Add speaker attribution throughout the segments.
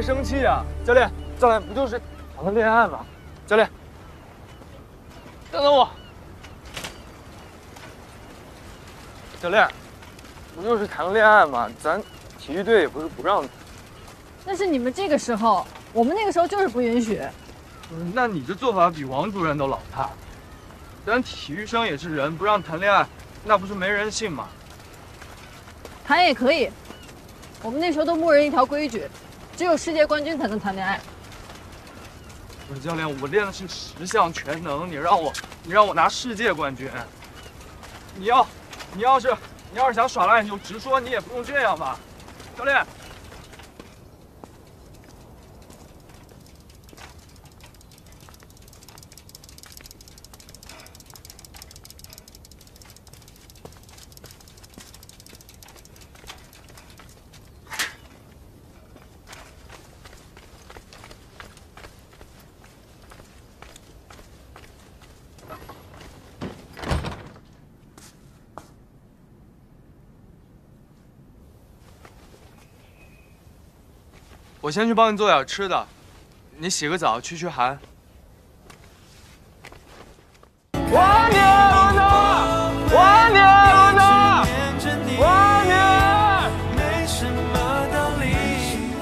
Speaker 1: 别生气啊！教练，不就是谈个恋爱吗？教练，等等我。教练，不就是谈个恋爱吗？咱体育队也不是不让。
Speaker 2: 那是你们这个时候，我们那个时候就是不允许。
Speaker 1: 那你这做法比王主任都老派。咱体育生也是人，不让谈恋爱，那不是没人性吗？
Speaker 2: 谈也可以，我们那时候都默认一条规矩，只有世界冠军才能谈恋爱。
Speaker 1: 不是教练，我练的是10项全能，你让我拿世界冠军，你要是想耍赖，你就直说，你也不用这样吧，教练。我先去帮你做点吃的，你洗个澡驱寒。我爱你，罗娜！我爱你，罗娜！我爱你！没什么道理。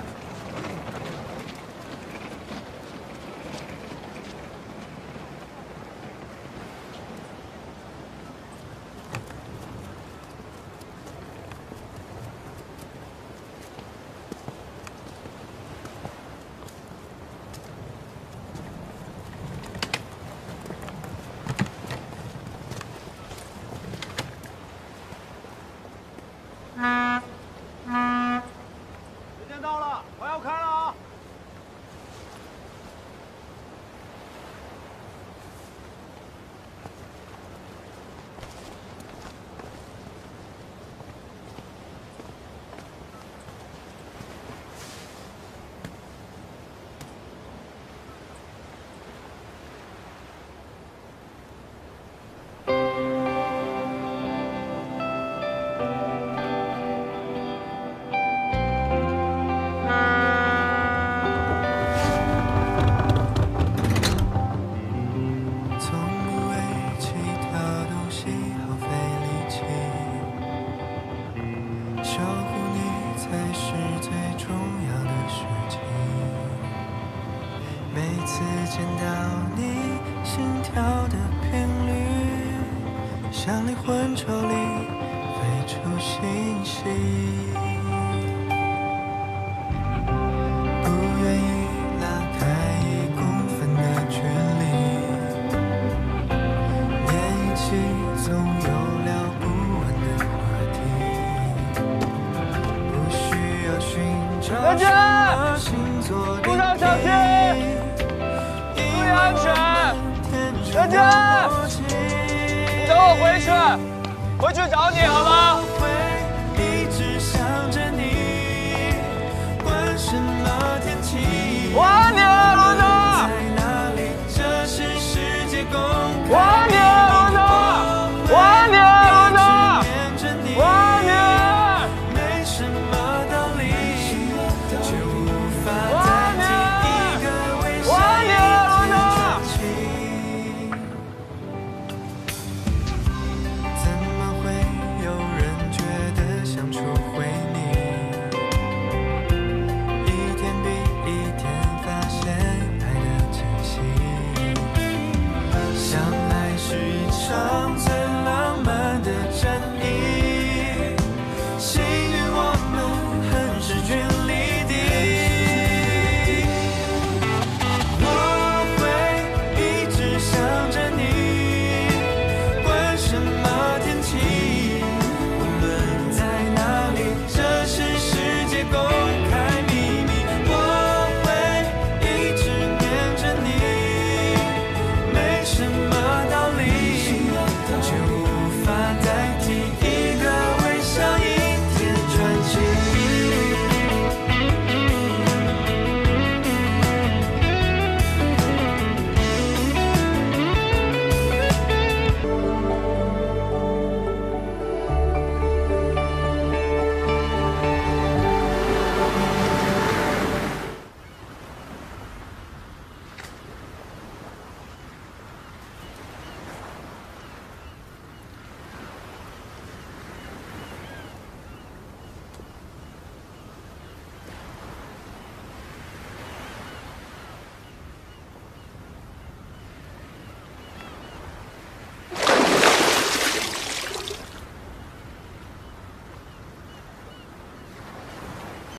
Speaker 1: 时间到了，我要开了啊！
Speaker 3: 见到你，心跳的频率像灵魂抽离，飞出信息。不愿意拉开1公分的距离，黏一起总有聊不完的话题。不需要寻找什么星座的
Speaker 1: 路上小心！安全，人家，你等我回去找你好吗？